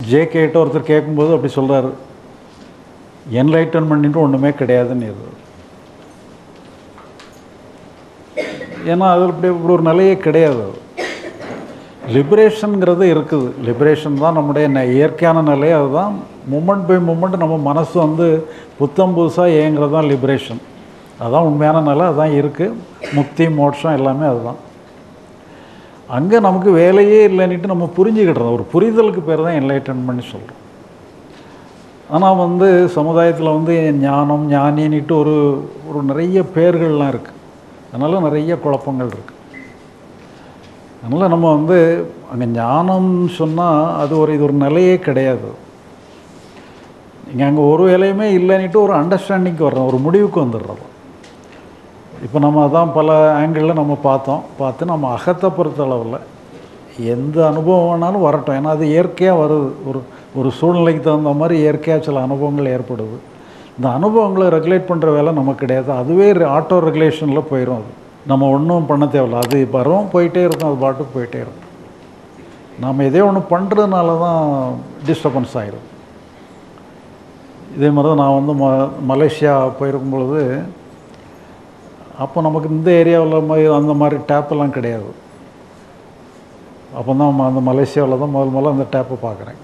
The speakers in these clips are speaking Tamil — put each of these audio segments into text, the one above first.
ஜேகேட்ட ஒருத்தர் கேட்கும்போது அப்படி சொல்கிறார், என்லைட்டன்மெண்ட் ஒன்றுமே கிடையாதுன்னு. ஏன்னா அதில் இப்படி ஒரு நிலையே கிடையாது. லிபரேஷனுங்கிறது இருக்குது. லிபரேஷன் தான் நம்முடைய இயற்கையான நிலை. அதுதான் மூமெண்ட் பை மூமெண்ட் நம்ம மனசு வந்து புத்தம் புதுசாக ஏங்கிறது தான் லிபரேஷன். அதுதான் உண்மையான நிலை. அதுதான் இருக்குது. முக்தி மோட்சம் எல்லாமே அதுதான். அங்கே நமக்கு வேலையே இல்லைன்னுட்டு நம்ம புரிஞ்சுக்கிட்டுறோம். ஒரு புரிதலுக்கு பேர் தான் என்லைட்டன்மெண்ட் சொல்கிறோம். ஆனால் வந்து சமுதாயத்தில் வந்து ஞானம் ஞானின்னுட்டு ஒரு நிறைய பேர்கள்லாம் இருக்குது. அதனால் நிறைய குழப்பங்கள் இருக்குது. அதனால் நம்ம வந்து அங்கே ஞானம்னு சொன்னால் அது இது ஒரு நிலையே கிடையாது. நீங்கள் அங்கே ஒரு வேலையுமே இல்லைன்னுட்டு ஒரு அண்டர்ஸ்டாண்டிங்க்கு வர்றோம், ஒரு முடிவுக்கு வந்துடுறோம். இப்போ நம்ம அதான் பல ஆங்கிளில் நம்ம பார்த்து நம்ம அகத்தை பொறுத்த அளவில் எந்த அனுபவம் வேணாலும் வரட்டும். ஏன்னா அது இயற்கையாக வருது. ஒரு சூழ்நிலைக்கு தகுந்த மாதிரி இயற்கையாக சில அனுபவங்கள் ஏற்படுது. இந்த அனுபவங்களை ரெகுலேட் பண்ணுற வேலை நமக்கு கிடையாது. அதுவே ஆட்டோ ரெகுலேஷனில் போயிடும். அது நம்ம ஒன்றும் பண்ண தேவையில்லை. அது வரும் போயிட்டே இருக்கும், அது பாட்டுக்கு போயிட்டே இருக்கும். நாம் எதே ஒன்று பண்ணுறதுனால தான் டிஸ்டர்பன்ஸ் ஆகிடும். இதே மாதிரி தான் நான் வந்து மலேசியா போயிருக்கும் பொழுது, அப்போ நமக்கு இந்த ஏரியாவில் அந்த மாதிரி டேப்பெல்லாம் கிடையாது. அப்போ தான் அந்த மலேசியாவில் தான் முதல்ல அந்த டேப்பை பார்க்குறேன்.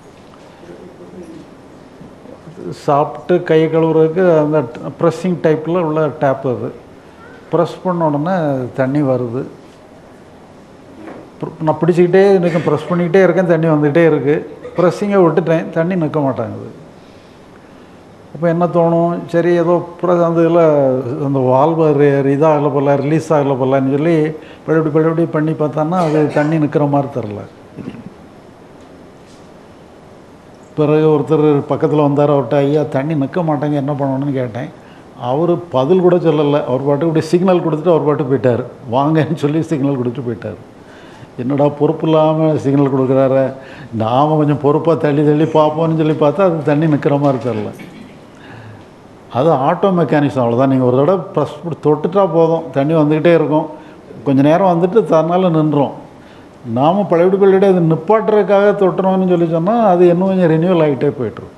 சாப்பிட்டு கை கழுவுறதுக்கு அந்த ப்ரெஸ்ஸிங் டைப்பில் உள்ள டேப். அது ப்ரெஸ் பண்ண உடனே தண்ணி வருது. நான் பிடிச்சிக்கிட்டே நிற்கும், ப்ரெஸ் பண்ணிக்கிட்டே இருக்கேன், தண்ணி வந்துக்கிட்டே இருக்குது. ப்ரெஸ்ஸிங்கை விட்டுட்டேன், தண்ணி நிற்க மாட்டேங்குது. அப்போ என்ன தோணும், சரி ஏதோ அந்த இதில் அந்த வால்வு இதாகலை போல, ரிலீஸ் ஆகலை போலன்னு சொல்லி பழையபடி பண்ணி பார்த்தான்னா அது தண்ணி நிற்கிற மாதிரி தெரில. பிறகு ஒருத்தர் பக்கத்தில் வந்தார். அவர்கிட்ட, ஐயா தண்ணி நிற்க மாட்டேங்க, என்ன பண்ணணும்னு கேட்டேன். அவர் பதில் கூட சொல்லலை. அவர் பாட்டுக்கு இப்படி சிக்னல் கொடுத்துட்டு அவர் பாட்டு போயிட்டார். வாங்கன்னு சொல்லி சிக்னல் கொடுத்துட்டு போயிட்டார். என்னடா பொறுப்பு இல்லாமல் சிக்னல் கொடுக்குறாரு. நாம் கொஞ்சம் பொறுப்பாக தள்ளி பார்ப்போம்னு சொல்லி பார்த்தா அது தண்ணி நிற்கிற மாதிரி தெரில. அது ஆட்டோ மெக்கானிக்ஸ். அவ்வளோதான். நீங்கள் ஒரு தடவை ப்ரெஸ் தொட்டுட்டா போதும், தண்ணி வந்துக்கிட்டே இருக்கும். கொஞ்சம் நேரம் வந்துட்டு தன்னால் நின்றோம். நாம் பழையபடி அது நிப்பாட்டுறதுக்காக தொட்டுறோம்னு சொல்லி சொன்னால் அது இன்னும் கொஞ்சம் ரினியூவல் ஆகிட்டே போய்ட்டுருக்கும்.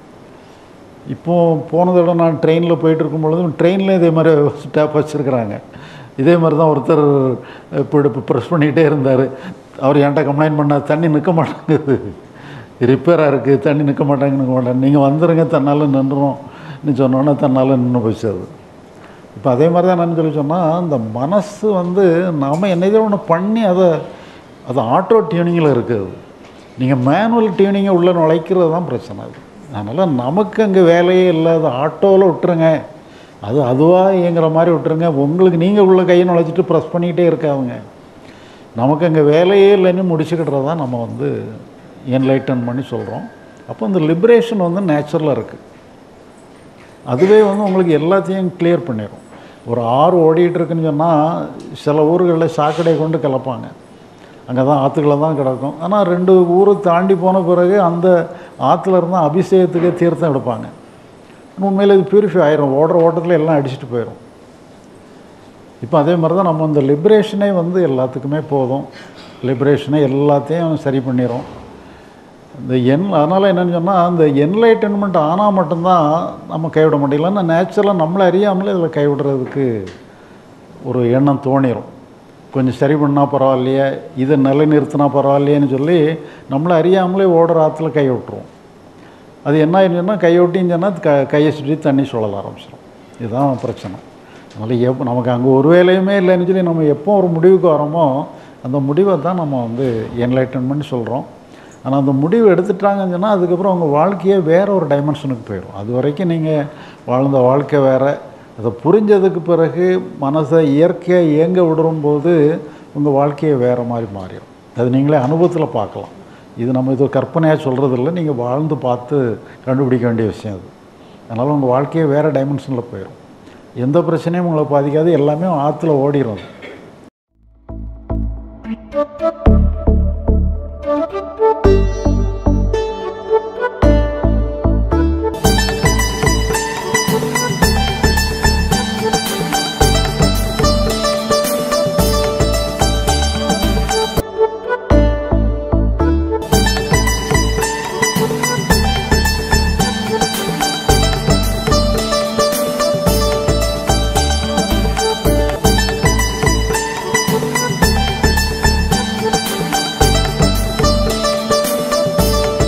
இப்போது போனதோட நான் ட்ரெயினில் போயிட்டுருக்கும் பொழுதும் ட்ரெயினில் இதே மாதிரி டேப் வச்சுருக்குறாங்க. இதே மாதிரி தான் ஒருத்தர் இப்போ ப்ரெஸ் பண்ணிக்கிட்டே இருந்தார். அவர் என்கிட்ட கம்ப்ளைண்ட் பண்ணார், தண்ணி நிற்க மாட்டேங்குது, ரிப்பேராக இருக்குது, தண்ணி நிற்க மாட்டேங்க, நீங்கள் வந்துடுங்க, தன்னால் நின்றுறோம்னு சொன்னோன்னே தன்னால் நின்று போச்சு. அது இப்போ அதே மாதிரி தான் என்னன்னு சொல்லி சொன்னால், அந்த மனசு வந்து நாம் என்னதோ ஒன்று பண்ணி அது ஆட்டோ டியூனிங்கில் இருக்குது. நீங்கள் மேனுவல் டியூனிங்கை உள்ளே நுழைக்கிறது தான் பிரச்சனை. அது அதனால் நமக்கு அங்கே வேலையே இல்லை. அது ஆட்டோவில் விட்டுருங்க, அது அதுவாக இயங்குற மாதிரி விட்டுருங்க. உங்களுக்கு நீங்கள் உள்ள கையை நுழைச்சிட்டு ப்ரெஸ் பண்ணிக்கிட்டே இருக்காதுங்க. நமக்கு அங்கே வேலையே இல்லைன்னு முடிச்சுக்கிட்டுறது தான் நம்ம வந்து என்லைட்டன் பண்ணி சொல்கிறோம். அப்போ இந்த லிபரேஷன் வந்து நேச்சுரலாக இருக்குது. அதுவே வந்து உங்களுக்கு எல்லாத்தையும் கிளியர் பண்ணிடும். ஒரு ஆறு ஓடிக்கிட்டு இருக்குன்னு சொன்னால் சில ஊர்களில் சாக்கடையை கொண்டு கிளப்பாங்க. அங்கே தான் ஆற்றுக்களை தான் கிடக்கும். ஆனால் 2 ஊர் தாண்டி போன பிறகு அந்த ஆற்றுல இருந்தால் அபிஷேகத்துக்கே தீர்த்தம் எடுப்பாங்க. உண்மையில் இது பியூரிஃபை ஆயிரும். ஓட்டத்தில் எல்லாம் அடிச்சுட்டு போயிடும். இப்போ அதே மாதிரி தான் நம்ம இந்த லிபரேஷனே வந்து எல்லாத்துக்குமே போதும். லிபரேஷனே எல்லாத்தையும் சரி பண்ணிடும். அதனால் என்னென்னு சொன்னால், அந்த என்லைட்டன்மெண்ட் ஆனால் மட்டும்தான் நம்ம கைவிட முடியலன்னா நேச்சுரலாக நம்மளை அறியாமலே இதில் கைவிடுறதுக்கு ஒரு எண்ணம் தோணிடும். கொஞ்சம் சரி பண்ணால் பரவாயில்லையே, இதை நிலைநிறுத்தினா பரவாயில்லையேன்னு சொல்லி நம்மளை அறியாமலே ஓடுற ஆற்றுல கை விட்டுருவோம். அது என்ன ஆயிடுச்சுன்னா, கையொட்டின்னு சொன்னால் கையை சுற்றி தண்ணி சுழல ஆரம்பிச்சிடும். இதுதான் பிரச்சனை. அதனால் நமக்கு அங்கே ஒரு வேலையுமே இல்லைன்னு சொல்லி நம்ம எப்போ ஒரு முடிவுக்கு வரோமோ அந்த முடிவை தான் நம்ம வந்து என்லைட்டன்மெண்ட் சொல்கிறோம். ஆனால் அந்த முடிவு எடுத்துட்டாங்கன்னு சொன்னால் அதுக்கப்புறம் உங்கள் வாழ்க்கையே வேறு ஒரு டைமென்ஷனுக்கு போயிடும். அது வரைக்கும் நீங்கள் வாழ்ந்த வாழ்க்கை வேறு. அதை புரிஞ்சதுக்கு பிறகு மனசை இயற்கையாக இயங்க விடும்போது உங்கள் வாழ்க்கையை வேறு மாதிரி மாறிடும். அது நீங்களே அனுபவத்தில் பார்க்கலாம். இது நம்ம இது கற்பனையாக சொல்கிறதில்ல, நீங்கள் வாழ்ந்து பார்த்து கண்டுபிடிக்க வேண்டிய விஷயம் அது. அதனால் உங்கள் வாழ்க்கையே வேறு டைமென்ஷனில் போயிடும். எந்த பிரச்சனையும் உங்களை பாதிக்காது, எல்லாமே ஆற்றுல ஓடிடும்.